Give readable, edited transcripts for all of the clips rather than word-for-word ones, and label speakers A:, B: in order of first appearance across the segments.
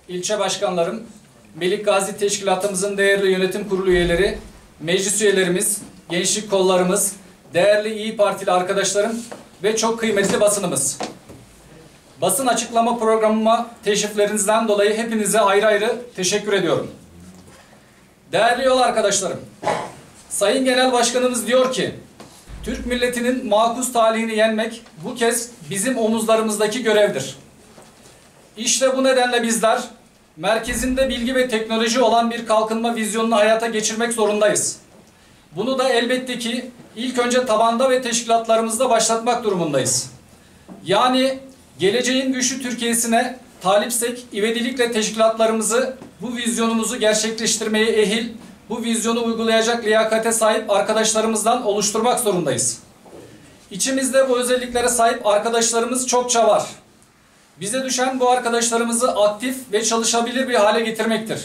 A: ilçe başkanlarım, Melik Gazi Teşkilatımızın değerli yönetim kurulu üyeleri, meclis üyelerimiz, gençlik kollarımız, değerli İYİ Partili arkadaşlarım ve çok kıymetli basınımız. Basın açıklama programıma teşriflerinizden dolayı hepinize ayrı ayrı teşekkür ediyorum. Değerli yol arkadaşlarım, Sayın Genel Başkanımız diyor ki, Türk milletinin makus talihini yenmek bu kez bizim omuzlarımızdaki görevdir. İşte bu nedenle bizler, merkezinde bilgi ve teknoloji olan bir kalkınma vizyonunu hayata geçirmek zorundayız. Bunu da elbette ki ilk önce tabanda ve teşkilatlarımızda başlatmak durumundayız. Yani geleceğin güçlü Türkiye'sine talipsek ivedilikle teşkilatlarımızı bu vizyonumuzu gerçekleştirmeye ehil, bu vizyonu uygulayacak liyakate sahip arkadaşlarımızdan oluşturmak zorundayız. İçimizde bu özelliklere sahip arkadaşlarımız çokça var. Bize düşen bu arkadaşlarımızı aktif ve çalışabilir bir hale getirmektir.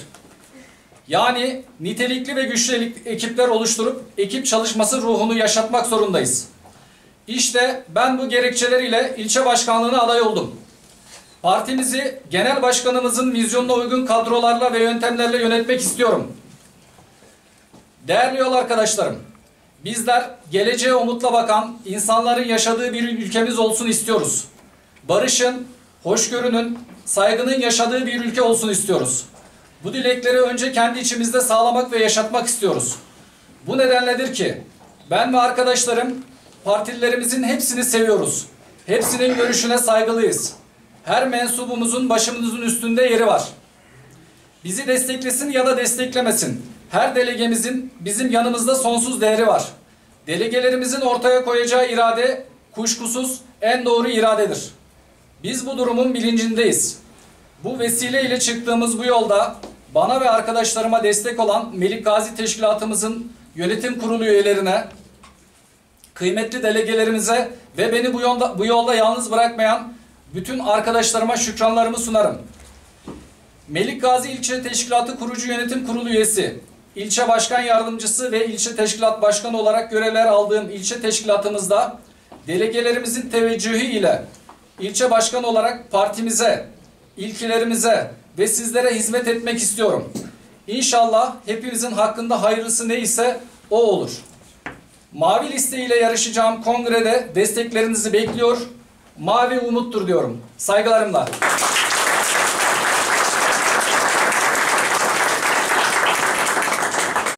A: Yani nitelikli ve güçlü ekipler oluşturup ekip çalışması ruhunu yaşatmak zorundayız. İşte ben bu gerekçeler ile ilçe başkanlığına aday oldum. Partimizi genel başkanımızın vizyonuna uygun kadrolarla ve yöntemlerle yönetmek istiyorum. Değerli yol arkadaşlarım, bizler geleceğe umutla bakan, insanların yaşadığı bir ülkemiz olsun istiyoruz. Barışın, hoşgörünün, saygının yaşadığı bir ülke olsun istiyoruz. Bu dilekleri önce kendi içimizde sağlamak ve yaşatmak istiyoruz. Bu nedenledir ki ben ve arkadaşlarım partililerimizin hepsini seviyoruz. Hepsinin görüşüne saygılıyız. Her mensubumuzun başımızın üstünde yeri var. Bizi desteklesin ya da desteklemesin. Her delegemizin bizim yanımızda sonsuz değeri var. Delegelerimizin ortaya koyacağı irade kuşkusuz en doğru iradedir. Biz bu durumun bilincindeyiz. Bu vesileyle çıktığımız bu yolda bana ve arkadaşlarıma destek olan Melik Gazi Teşkilatımızın yönetim kurulu üyelerine, kıymetli delegelerimize ve beni bu yolda yalnız bırakmayan bütün arkadaşlarıma şükranlarımı sunarım. Melik Gazi İlçe Teşkilatı Kurucu Yönetim Kurulu üyesi, ilçe başkan yardımcısı ve ilçe teşkilat başkanı olarak görevler aldığım ilçe teşkilatımızda delegelerimizin teveccühü ile ilçe başkanı olarak partimize, ilkelerimize ve sizlere hizmet etmek istiyorum. İnşallah hepimizin hakkında hayırlısı neyse o olur. Mavi liste ile yarışacağım kongrede desteklerinizi bekliyor. Mavi umuttur diyorum. Saygılarımla.